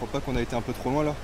pas qu'on a été un peu trop loin là?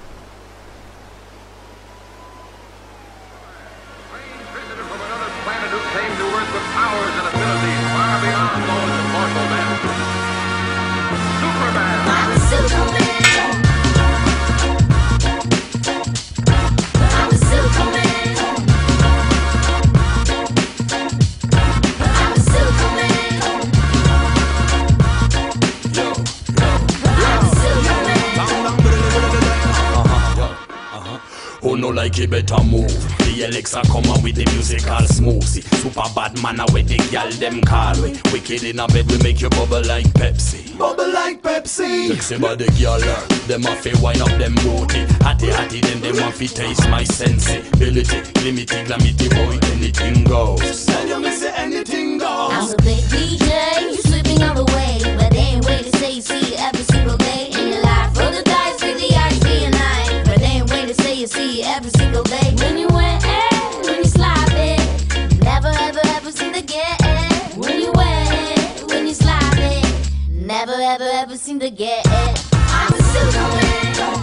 Who no like it better move. The Alexa come on with the musical smoothie. Super bad man with the gal them call we. Wicked in a bed we make you bubble like Pepsi. Bubble like Pepsi. Sexy body girl, them a fi wind up them booty. Hattie hattie then them a fi taste my sensibility. Limity glamity boy anything goes. Tell you me say anything goes. I'm a big DJ, you slipping all the way, but they ain't wait to say you see it every single day in your life. Roll the dice with the eyes being nice, but they ain't wait to say you see it every single day. When you wet, when you slide it, never ever ever seem to get it. When you wet, when you slide it, never ever ever seem to get it. I'm a Superman.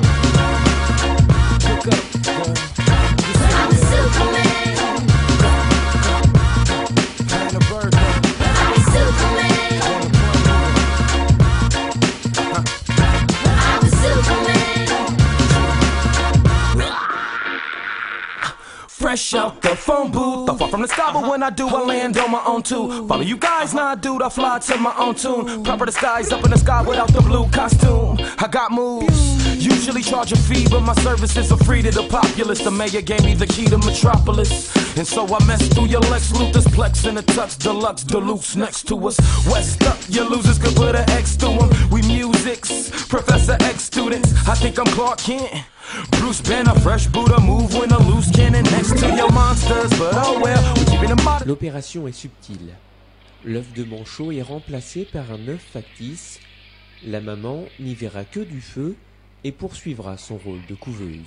I'm a Superman. Fresh out the phone booth, I fall from the sky, but when I do, I land on my own too. Follow you guys, nah, dude, I fly to my own tune. Proper disguise up in the sky without the blue costume. I got moves, usually charge a fee, but my services are free to the populace. The mayor gave me the key to Metropolis, and so I messed through your Lex Luthor's Plex in a Tux Deluxe Deluxe next to us. West up, your losers could put an X to them. We musics, Professor X students. I think I'm Clark Kent. Bruce Banner, fresh Buddha, move when a loose cannon next to your monsters, but oh well, we're keeping them modern. L'opération est subtile. L'œuf de manchot est remplacé par un œuf factice. La maman n'y verra que du feu et poursuivra son rôle de couveuse.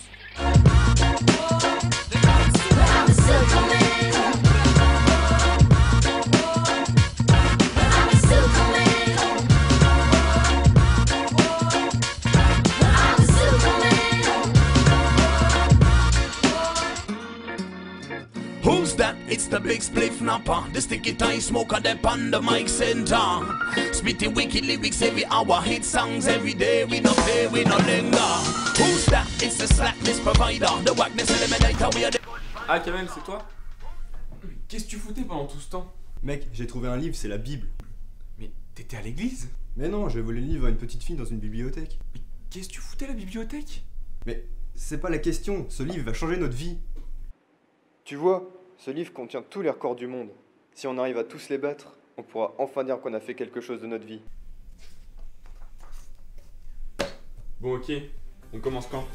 Who's that? It's the big spliff napper. The sticky tie smoker that on the mic center. Spitting wicked lyrics every hour. Hit songs every day. We no play, we no linger. Who's that? It's the slackness provider. The wackness eliminator. We are the... Ah Kamel, c'est toi? Qu'est-ce que tu foutais pendant tout ce temps? Mec, j'ai trouvé un livre, c'est la Bible. Mais t'étais à l'église? Mais non, j'ai volé le livre à une petite fille dans une bibliothèque. Mais qu'est-ce que tu foutais à la bibliothèque? Mais c'est pas la question, ce livre va changer notre vie. Tu vois, ce livre contient tous les records du monde. Si on arrive à tous les battre, on pourra enfin dire qu'on a fait quelque chose de notre vie. Bon ok, on commence quand?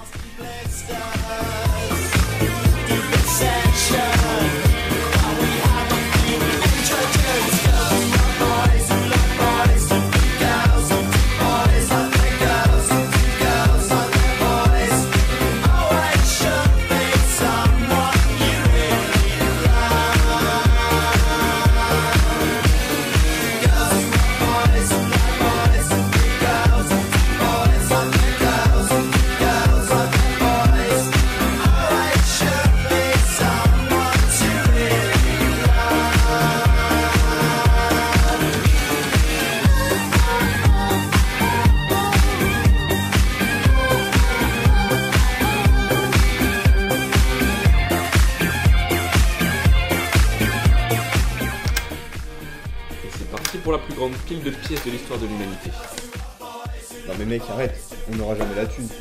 Pour la plus grande pile de pièces de l'histoire de l'humanité. Non mais mec, arrête, on n'aura jamais la thune.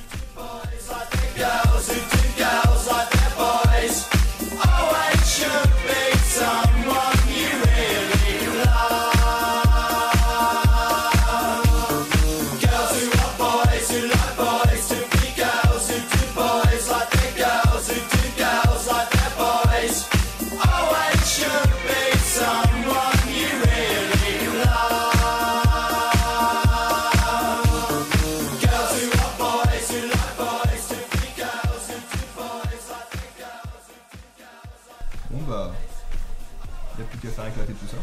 Bon bah, y'a plus qu'à faire éclater tout ça.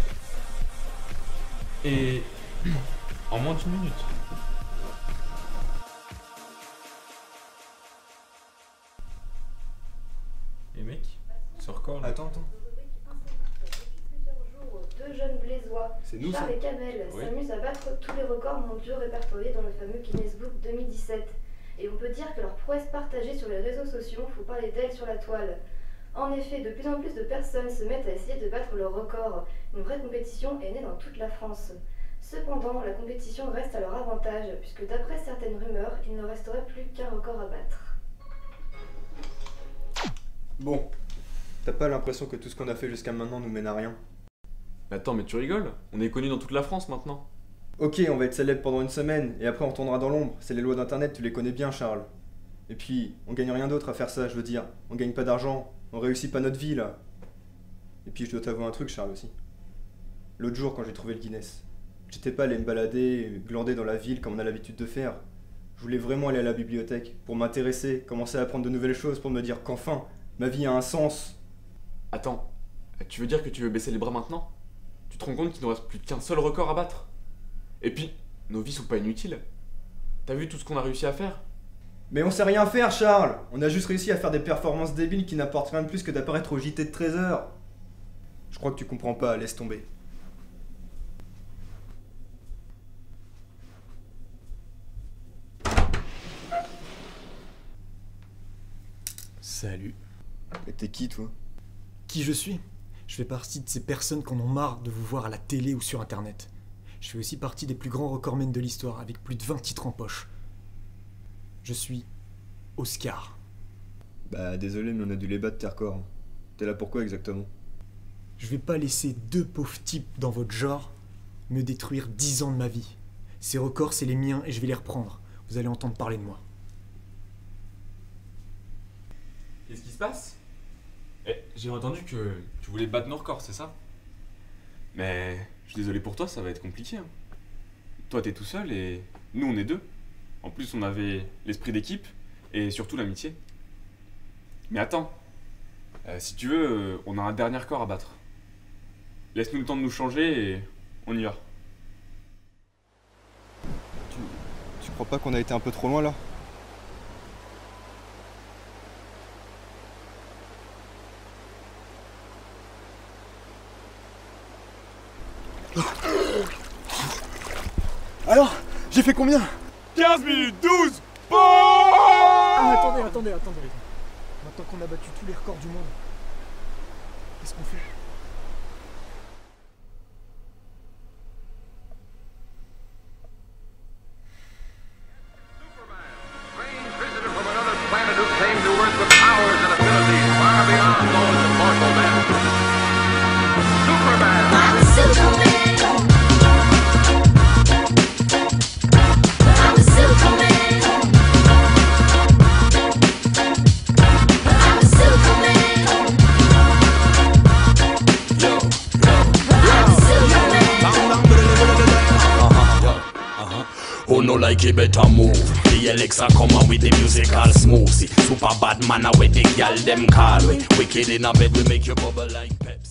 Et en moins d'1 minute. attends. Deux jeunes Blésois, C'est nous, Charles ça et Kamel, Oui. s'amusent à battre tous les records mondiaux répertoriés dans le fameux Guinness Book 2017. Et on peut dire que leur prouesse partagée sur les réseaux sociaux faut parler d'elles sur la toile. En effet, de plus en plus de personnes se mettent à essayer de battre leur record. Une vraie compétition est née dans toute la France. Cependant, la compétition reste à leur avantage, puisque d'après certaines rumeurs, il ne resterait plus qu'un record à battre. Bon, t'as pas l'impression que tout ce qu'on a fait jusqu'à maintenant nous mène à rien? Mais attends, mais tu rigoles? On est connus dans toute la France maintenant. Ok, on va être célèbre pendant une semaine, et après on tournera dans l'ombre. C'est les lois d'internet, tu les connais bien, Charles. Et puis, on gagne rien d'autre à faire ça, je veux dire. On gagne pas d'argent, on réussit pas notre vie, là. Et puis je dois t'avouer un truc, Charles, aussi. L'autre jour, quand j'ai trouvé le Guinness, j'étais pas allé me balader, glander dans la ville comme on a l'habitude de faire. Je voulais vraiment aller à la bibliothèque, pour m'intéresser, commencer à apprendre de nouvelles choses, pour me dire qu'enfin, ma vie a un sens. Attends, tu veux dire que tu veux baisser les bras maintenant? Tu te rends compte qu'il ne reste plus qu'un seul record à battre? Et puis, nos vies sont pas inutiles. T'as vu tout ce qu'on a réussi à faire? Mais on sait rien faire, Charles! On a juste réussi à faire des performances débiles qui n'apportent rien de plus que d'apparaître au JT de 13h. Je crois que tu comprends pas, laisse tomber. Salut. Et t'es qui, toi? Qui je suis? Je fais partie de ces personnes qui en ont marre de vous voir à la télé ou sur internet. Je fais aussi partie des plus grands recordmen de l'histoire, avec plus de 20 titres en poche. Je suis Oscar. Bah désolé, mais on a dû les battre tes records. T'es là pourquoi exactement? Je vais pas laisser deux pauvres types dans votre genre me détruire 10 ans de ma vie. Ces records, c'est les miens et je vais les reprendre. Vous allez entendre parler de moi. Qu'est-ce qui se passe? J'ai entendu que tu voulais battre nos records, c'est ça? Mais je suis désolé pour toi, ça va être compliqué. Hein. Toi, t'es tout seul et nous, on est deux. En plus, on avait l'esprit d'équipe et surtout l'amitié. Mais attends, si tu veux, on a un dernier record à battre. Laisse-nous le temps de nous changer et on y va. Tu crois pas qu'on a été un peu trop loin là? Alors, j'ai fait combien? 15 minutes 12. Ah, attendez. Maintenant qu'on a battu tous les records du monde, qu'est-ce qu'on fait? Who no like it better move? The Alexa come on with the musical smoothie. Super bad man with the gal them call we. Wicked in a bed we make you bubble like Pepsi.